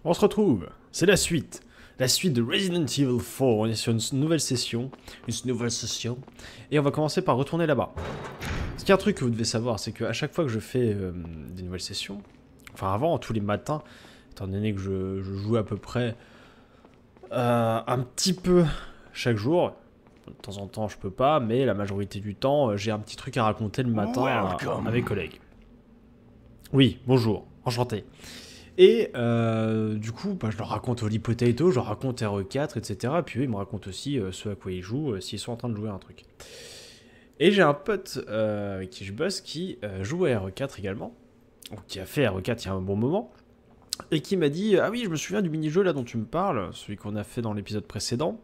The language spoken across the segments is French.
On se retrouve, c'est la suite. La suite de Resident Evil 4. On est sur une nouvelle session. Et on va commencer par retourner là-bas. Ce qui est un truc que vous devez savoir, c'est qu'à chaque fois que je fais des nouvelles sessions, enfin avant, tous les matins, étant donné que je joue à peu près un petit peu chaque jour, de temps en temps je peux pas, mais la majorité du temps, j'ai un petit truc à raconter le matin à mes collègues. Oui, bonjour, enchanté. Et du coup, bah, je leur raconte Holy Potato, je leur raconte RE4, etc. Et puis eux, ils me racontent aussi ce à quoi ils jouent, s'ils sont en train de jouer à un truc. Et j'ai un pote avec qui je bosse qui joue à RE4 également, ou qui a fait RE4 il y a un bon moment, et qui m'a dit « Ah oui, je me souviens du mini-jeu là dont tu me parles, celui qu'on a fait dans l'épisode précédent.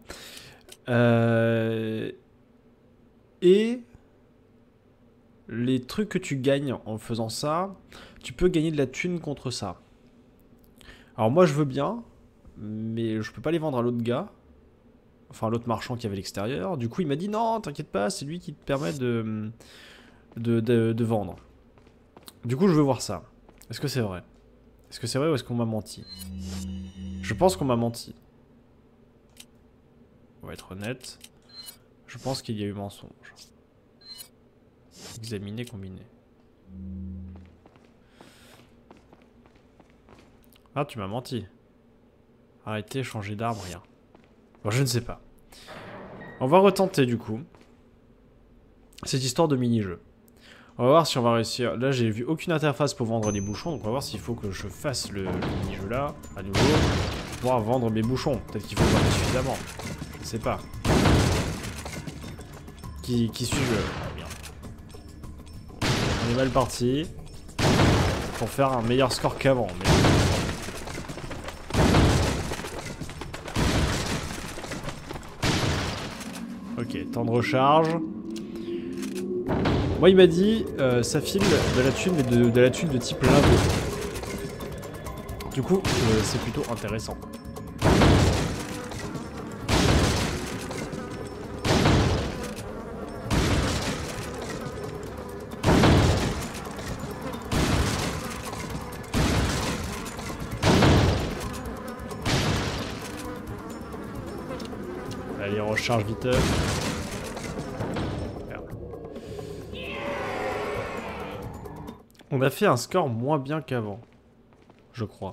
Et les trucs que tu gagnes en faisant ça, tu peux gagner de la thune contre ça. » Alors moi je veux bien, mais je peux pas les vendre à l'autre gars. Enfin l'autre marchand qui avait l'extérieur. Du coup il m'a dit non, t'inquiète pas, c'est lui qui te permet de vendre. Du coup je veux voir ça. Est-ce que c'est vrai? Est-ce que c'est vrai ou est-ce qu'on m'a menti? Je pense qu'on m'a menti. On va être honnête. Je pense qu'il y a eu mensonge. Examiner, combiner. Ah, tu m'as menti. Arrêtez, changer d'arme, rien. Bon, je ne sais pas. On va retenter du coup cette histoire de mini-jeu. On va voir si on va réussir. Là, j'ai vu aucune interface pour vendre des bouchons, donc on va voir s'il faut que je fasse le mini-jeu là, à nouveau, pour pouvoir vendre mes bouchons. Peut-être qu'il faut vendre suffisamment. Je ne sais pas. Qui suis-je? Ah, bien. On est mal parti. Pour faire un meilleur score qu'avant. Mais... Ok, temps de recharge. Moi, il m'a dit, ça file de la thune, mais de la thune de type limbo. Du coup, c'est plutôt intéressant. Allez, recharge vite. On a fait un score moins bien qu'avant, je crois.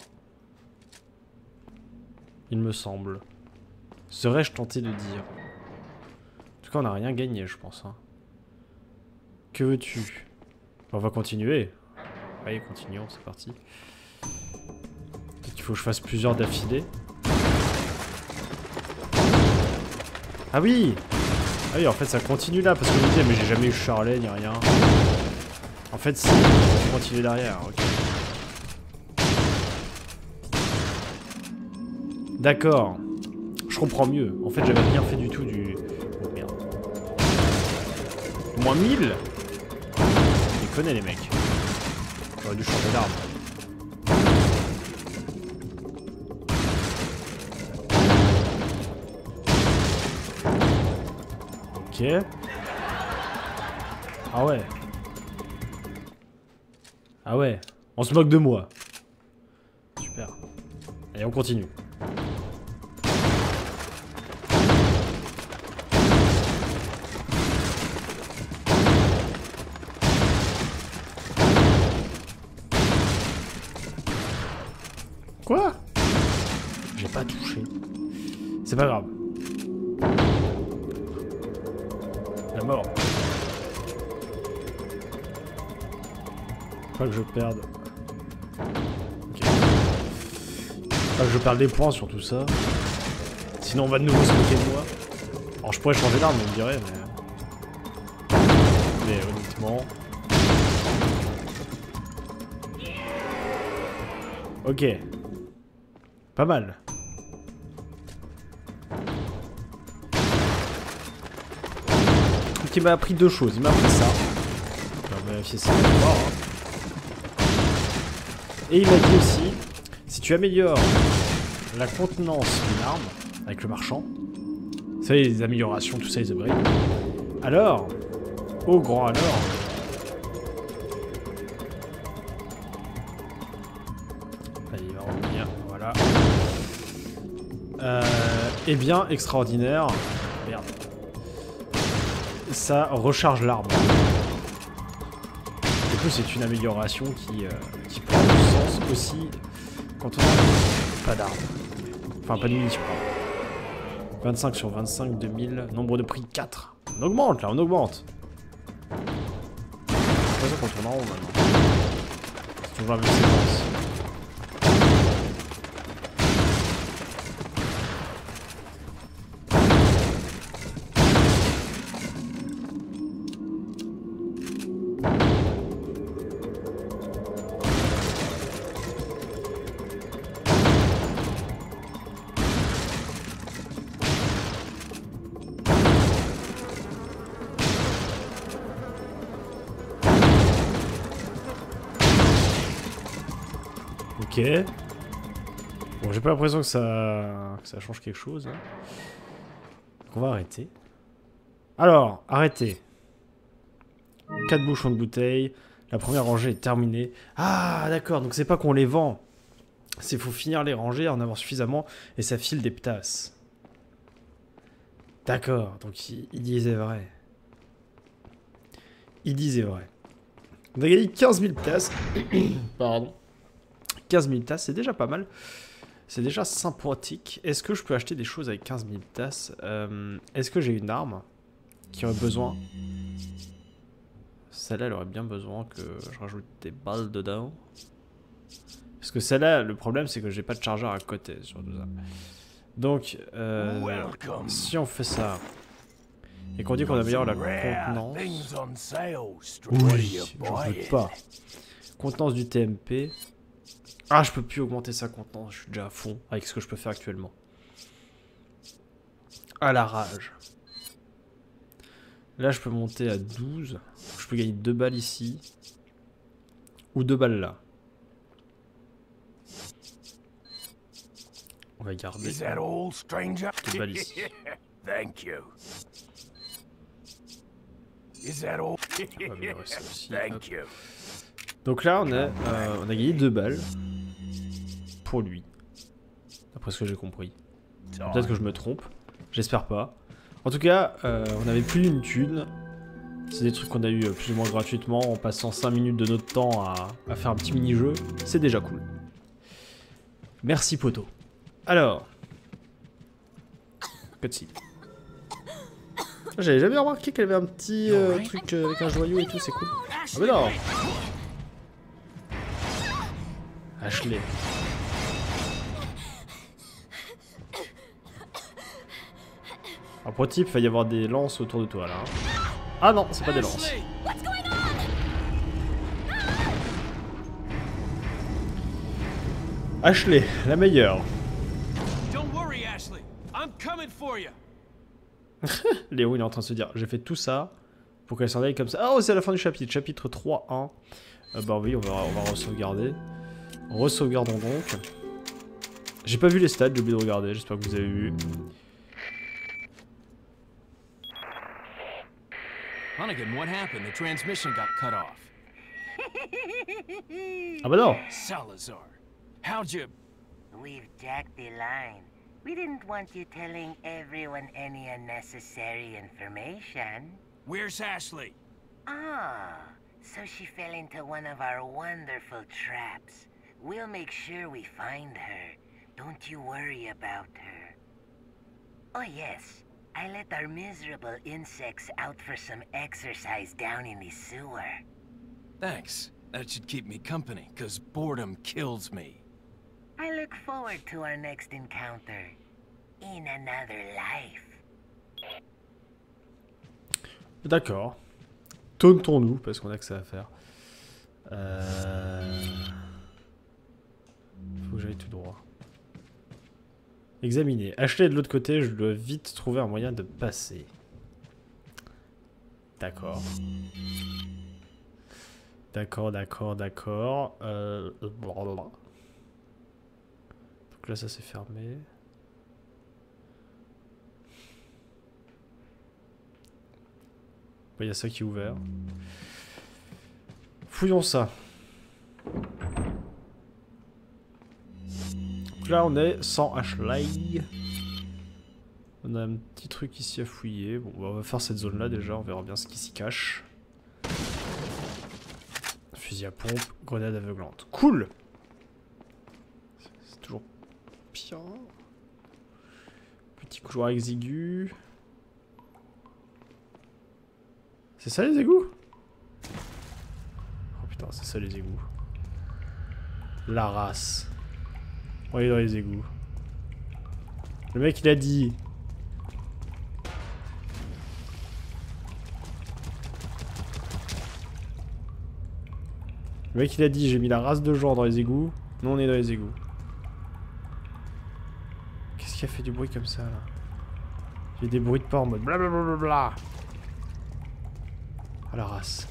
Il me semble. Serais-je tenté de dire? En tout cas, on n'a rien gagné, je pense. Hein. Que veux-tu? On va continuer. Allez, continuons, c'est parti. Peut-être qu'il faut que je fasse plusieurs d'affilée. Ah oui! Ah oui, en fait, ça continue là, parce que je me disais, mais j'ai jamais eu Charlet, ni rien. En fait, si, je continue derrière, ok. D'accord. Je comprends mieux. En fait, j'avais rien fait du tout du... Oh merde. Moins 1000? Je les connais, les mecs. J'aurais dû changer d'arme. Ok. Ah ouais. Ah ouais, on se moque de moi. Super. Allez, on continue. Quoi? J'ai pas touché. C'est pas grave. La mort. Pas que je perde. Ok. Pas que je perde des points sur tout ça. Sinon on va de nouveau se moquer de moi. Alors je pourrais changer d'arme, on me dirait, mais honnêtement... Ok. Pas mal. Donc il m'a appris deux choses. Il m'a appris ça. On va vérifier ça. Et il m'a dit aussi, si tu améliores la contenance d'une arme avec le marchand, vous savez, les améliorations, tout ça, les upgrades, alors, au grand alors, allez, il va revenir, voilà. Eh bien, extraordinaire. Merde. Ça recharge l'arme. Du coup, c'est une amélioration qui prend du sens aussi quand on a pas d'arme. Enfin, pas de munitions, pardon. 25 sur 25, 2000. Nombre de prix 4. On augmente, là, on augmente. J'ai l'impression qu'on tourne en rond maintenant. C'est toujours la même séquence. Ok. Bon, j'ai pas l'impression que ça change quelque chose. Hein. Donc on va arrêter. Alors, arrêtez. 4 bouchons de bouteille. La première rangée est terminée. Ah, d'accord. Donc c'est pas qu'on les vend. C'est faut finir les rangées, en avoir suffisamment. Et ça file des ptasses. D'accord. Donc il disait vrai. Il disait vrai. On a gagné 15 000 ptasses. Pardon. 15 000 tasses, c'est déjà pas mal. C'est déjà sympathique. Est-ce que je peux acheter des choses avec 15 000 tasses? Est-ce que j'ai une arme qui aurait besoin? Celle-là, elle aurait bien besoin que je rajoute des balles dedans. Parce que celle-là, le problème, c'est que j'ai pas de chargeur à côté sur tout ça. Donc, si on fait ça, et qu'on dit qu'on améliore la contenance... Oui, j'en doute pas. Contenance du TMP... Ah, je peux plus augmenter sa contenance, je suis déjà à fond avec ce que je peux faire actuellement. À la rage. Là, je peux monter à 12. Je peux gagner 2 balles ici. Ou 2 balles là. On va garder 2 balles ici. On va améliorer ça aussi. Donc là, on a gagné 2 balles. Pour lui. D'après ce que j'ai compris. Peut-être que je me trompe. J'espère pas. En tout cas, on avait plus d'une thune. C'est des trucs qu'on a eu plus ou moins gratuitement en passant 5 minutes de notre temps à faire un petit mini-jeu. C'est déjà cool. Merci poto. Alors. Cutscene. J'avais jamais remarqué qu'elle avait un petit truc avec un joyau et tout, c'est cool. Ah mais non. Ashley. Alors pour type, il va y avoir des lances autour de toi là. Ah non, c'est pas des lances. Ashley, la meilleure. Léo il est en train de se dire, j'ai fait tout ça pour qu'elle s'en aille comme ça. Oh c'est la fin du chapitre, chapitre 3.1. Bah oui, on va re-sauvegarder. Re-sauvegardons donc. J'ai pas vu les stats, j'ai oublié de regarder, j'espère que vous avez vu. Hunnigan, what happened? The transmission got cut off. Ah bah non. Salazar, how'd you... We've jacked the line. We didn't want you telling everyone any unnecessary information. Where's Ashley? Ah, so she fell into one of our wonderful traps. We'll make sure we find her. Don't you worry about her. Oh yes, I let our miserable insects out for some exercise down in the sewer. Thanks. That should keep me company, 'cause boredom kills me. I look forward to our next encounter. In another life. D'accord. Tauntons-nous, parce qu'on a que ça à faire. Faut que j'aille tout droit. Examiner. Ashley est de l'autre côté, je dois vite trouver un moyen de passer. D'accord. D'accord. Donc là, ça s'est fermé. Il y a ça qui est ouvert. Fouillons ça. Donc là, on est sans Ashley. On a un petit truc ici à fouiller. Bon, on va faire cette zone là déjà, on verra bien ce qui s'y cache. Fusil à pompe, grenade aveuglante. Cool! C'est toujours bien. Petit couloir exigu. C'est ça les égouts? Oh putain, c'est ça les égouts. La race. On est dans les égouts. Le mec il a dit. Le mec il a dit j'ai mis la race de gens dans les égouts. Nous on est dans les égouts. Qu'est-ce qui a fait du bruit comme ça là? J'ai des bruits de pas en mode blablabla. À la race.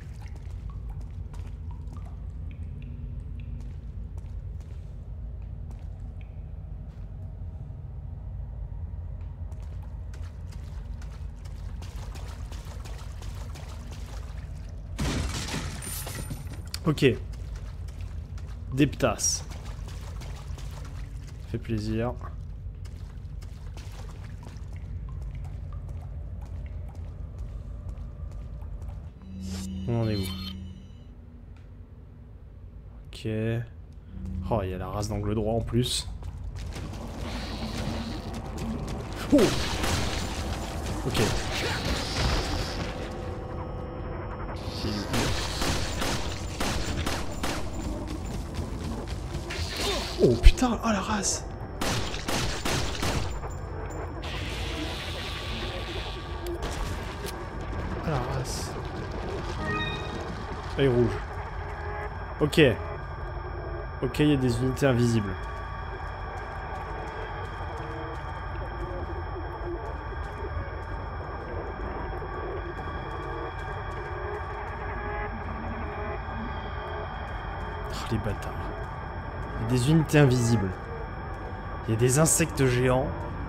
Ok. Des ptasses. Fait plaisir. On en est où? Ok. Oh, il y a la race d'angle droit en plus. Oh! Ok. Oh putain, oh la race! Oh la race. Œil rouge. Ok. Ok, il y a des unités invisibles. Oh les bâtards. Il y a des unités invisibles. Il y a des insectes géants.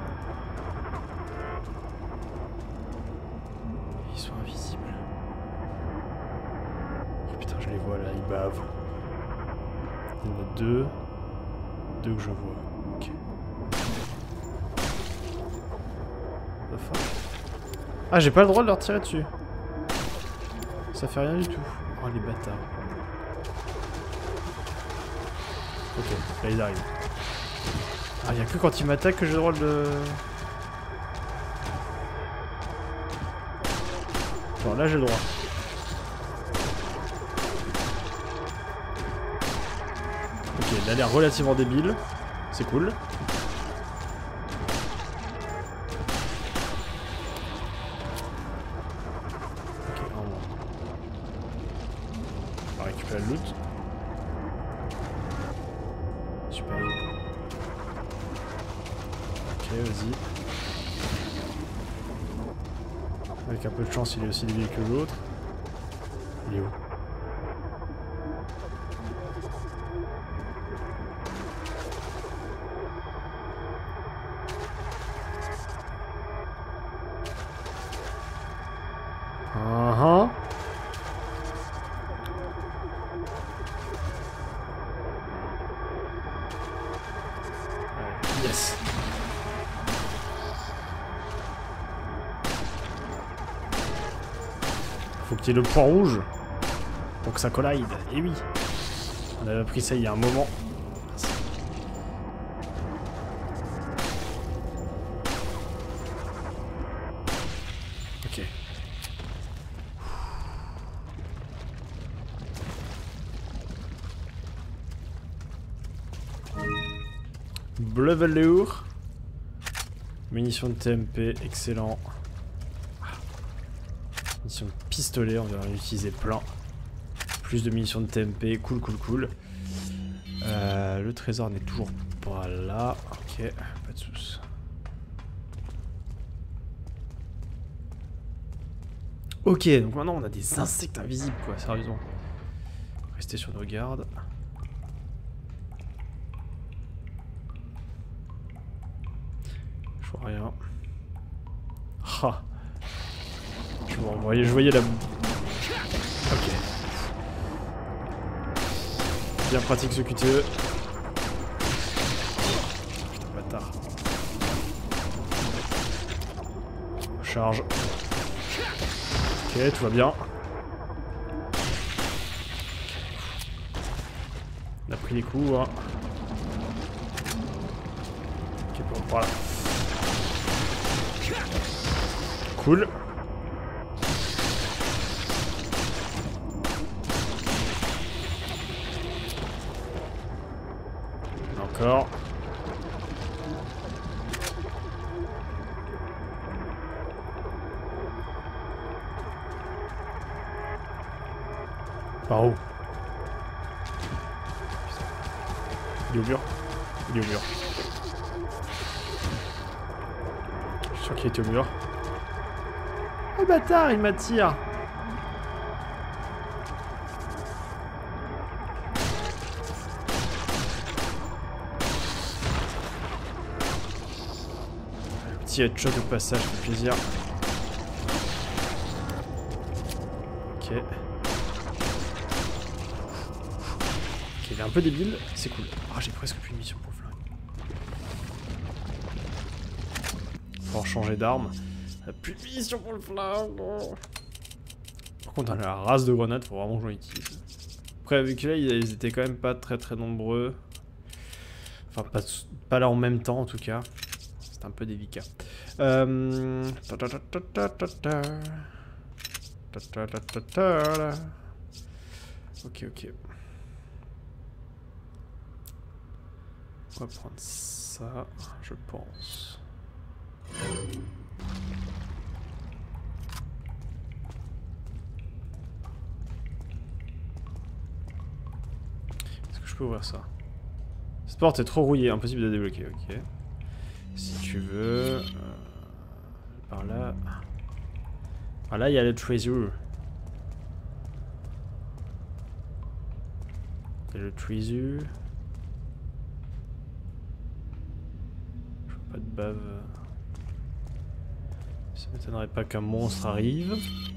Ils sont invisibles. Oh putain, je les vois là, ils bavent. Il y en a deux. Deux que je vois. Ok. Enfin. Ah, j'ai pas le droit de leur tirer dessus. Ça fait rien du tout. Oh les bâtards. Ok, là ils arrivent. Ah, y'a que quand ils m'attaquent que j'ai le droit de... Bon, là j'ai le droit. Ok, il a l'air relativement débile. C'est cool. Ok, un moins. On va récupérer le loot. Super. Ok, vas-y. Avec un peu de chance, il est aussi débile que l'autre. Il est où? Uh-huh. Yes. Faut qu'il y ait le point rouge pour que ça collide. Et oui. On avait appris ça il y a un moment. Ok. Bleu velours. Munitions de TMP, excellent. Munitions de pistolet, on va en utiliser plein. Plus de munitions de TMP, cool, cool, cool. Le trésor n'est toujours pas là. Ok, pas de soucis. Ok, donc maintenant on a des insectes invisibles, quoi, sérieusement. Restez sur nos gardes. Je vois rien. Ah. Je voyais la... Ok. Bien pratique ce QTE. Putain, bâtard. Charge. Ok, tout va bien. On a pris des coups, hein. Ok, bon, voilà. Cool. Encore. Par où? Il est au mur. Il est au mur. Je suis sûr qu'il était au mur. Oh bâtard, il m'attire. Un petit headshot au passage, ça fait plaisir. Ok. Ok, il est un peu débile, c'est cool. Ah, j'ai presque plus de mission pour le flingue. Faut changer d'arme. Plus de mission pour le flingue. Par contre, dans la race de grenades, faut vraiment que j'en utilise. Après, vu que là, ils étaient quand même pas très nombreux. Enfin, pas là en même temps, en tout cas. C'est un peu délicat. Ok, ok. On va prendre ça, je pense. Est-ce que je peux ouvrir ça? Cette porte est trop rouillée, impossible de débloquer, ok. Si tu veux... par là... Ah là, il y a le treasure. Il y a le treasure. Je vois pas de bave. Ça m'étonnerait pas qu'un monstre arrive.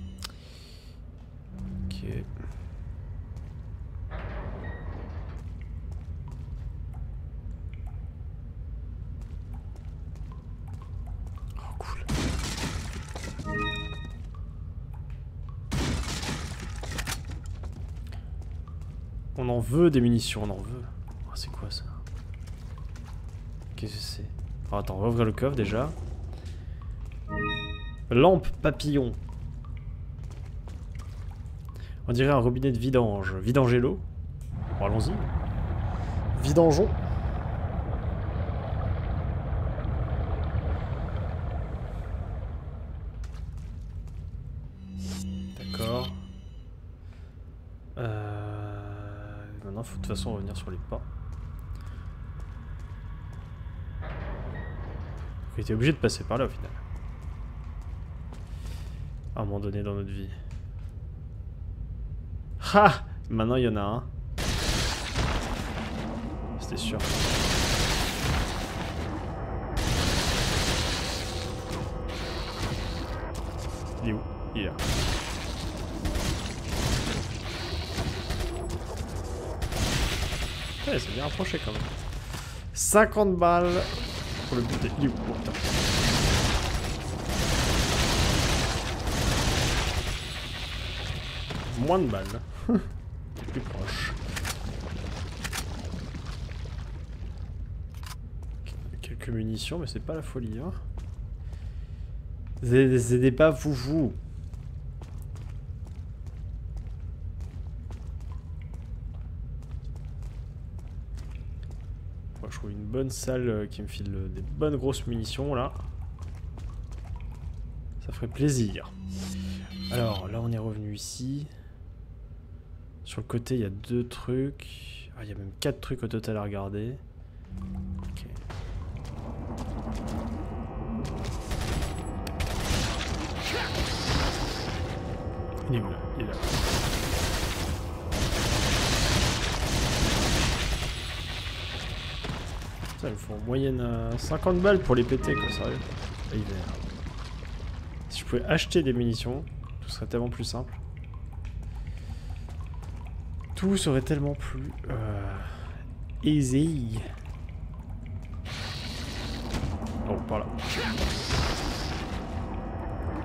Ok. Oh cool. On en veut des munitions, on en veut. Oh, c'est quoi ça? Qu'est-ce que c'est? Oh, attends, on va ouvrir le coffre déjà. Lampe papillon. On dirait un robinet de vidange. Vidangelo. Bon, allons-y. Vidangeons. D'accord. Maintenant, faut de toute façon revenir sur les pas. On était obligé de passer par là au final. À un moment donné dans notre vie. Ha! Maintenant il y en a un. C'était sûr. Il est où? Il est là. Ouais, c'est bien approché quand même. 50 balles pour le buter. Il est où? Oh, putain. Moins de balles. Plus proche. Quelques munitions, mais c'est pas la folie. Hein. C'est pas foufou. Je trouve une bonne salle qui me file des bonnes grosses munitions là. Ça ferait plaisir. Alors là on est revenu ici. Sur le côté il y a 2 trucs. Ah il y a même 4 trucs au total à regarder. Ok. Il est où là? Il est là. Ça, il faut en moyenne 50 balles pour les péter, quoi, sérieux. Si je pouvais acheter des munitions, tout serait tellement plus simple. Tout serait tellement plus easy. Oh, par là.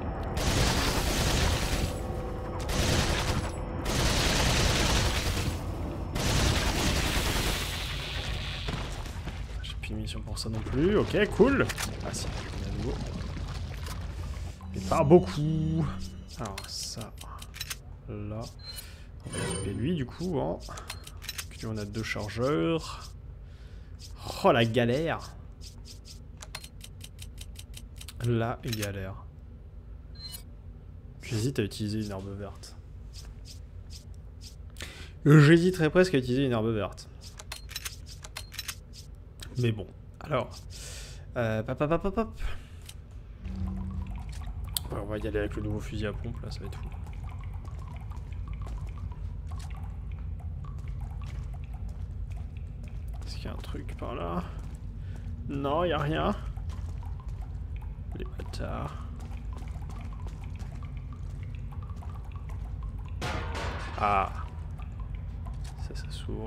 plus de munitions pour ça non plus. Ok, cool. Ah si, j'en ai à nouveau. Mais pas beaucoup. Alors ça, là. On va équiper lui du coup. Hein. Puis on a 2 chargeurs. Oh la galère. La galère. J'hésite à utiliser une herbe verte. J'hésiterais presque à utiliser une herbe verte. Mais bon, alors. Hop. Ouais, on va y aller avec le nouveau fusil à pompe, là, ça va être fou. Est-ce qu'il y a un truc par là? Non, il n'y a rien. Les bâtards. Ah. Ça s'ouvre.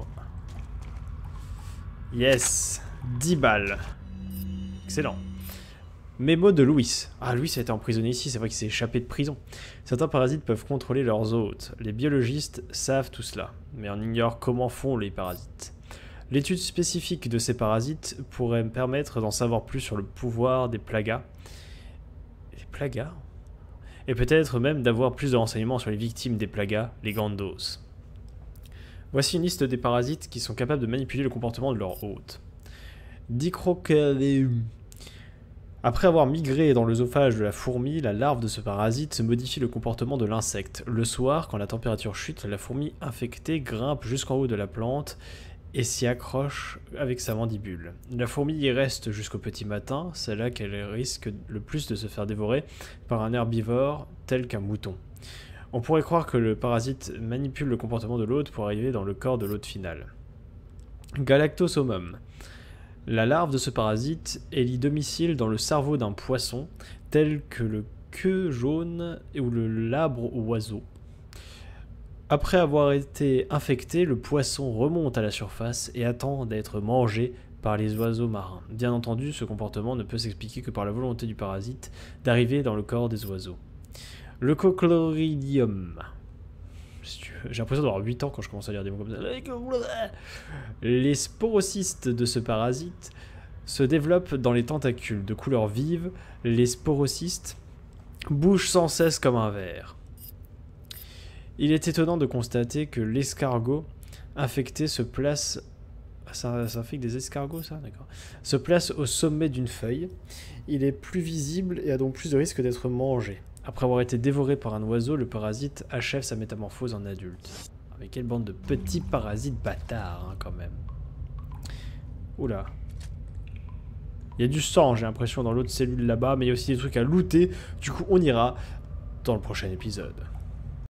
Yes. 10 balles. Excellent. Mémo de Louis. Ah, Louis a été emprisonné ici, c'est vrai qu'il s'est échappé de prison. Certains parasites peuvent contrôler leurs hôtes. Les biologistes savent tout cela, mais on ignore comment font les parasites. L'étude spécifique de ces parasites pourrait me permettre d'en savoir plus sur le pouvoir des plagas. Les plagas? Et peut-être même d'avoir plus de renseignements sur les victimes des plagas, les Gandos. Voici une liste des parasites qui sont capables de manipuler le comportement de leur hôte. Dicrocalaeum. Après avoir migré dans l'œsophage de la fourmi, la larve de ce parasite modifie le comportement de l'insecte. Le soir, quand la température chute, la fourmi infectée grimpe jusqu'en haut de la plante et s'y accroche avec sa mandibule. La fourmi y reste jusqu'au petit matin, c'est là qu'elle risque le plus de se faire dévorer par un herbivore tel qu'un mouton. On pourrait croire que le parasite manipule le comportement de l'hôte pour arriver dans le corps de l'hôte final. Galactosomum. La larve de ce parasite élit domicile dans le cerveau d'un poisson, tel que le queue jaune ou le labre oiseau. Après avoir été infecté, le poisson remonte à la surface et attend d'être mangé par les oiseaux marins. Bien entendu, ce comportement ne peut s'expliquer que par la volonté du parasite d'arriver dans le corps des oiseaux. Le Cochloridium. J'ai l'impression d'avoir 8 ans quand je commence à lire des mots comme ça. Les sporocystes de ce parasite se développent dans les tentacules. De couleur vive, les sporocystes bougent sans cesse comme un ver. Il est étonnant de constater que l'escargot infecté se place... Ça infecte des escargots, ça? D'accord. Se place au sommet d'une feuille. Il est plus visible et a donc plus de risque d'être mangé. Après avoir été dévoré par un oiseau, le parasite achève sa métamorphose en adulte. Mais quelle bande de petits parasites bâtards, hein, quand même. Oula. Il y a du sang, j'ai l'impression, dans l'autre cellule là-bas, mais il y a aussi des trucs à looter. Du coup, on ira dans le prochain épisode.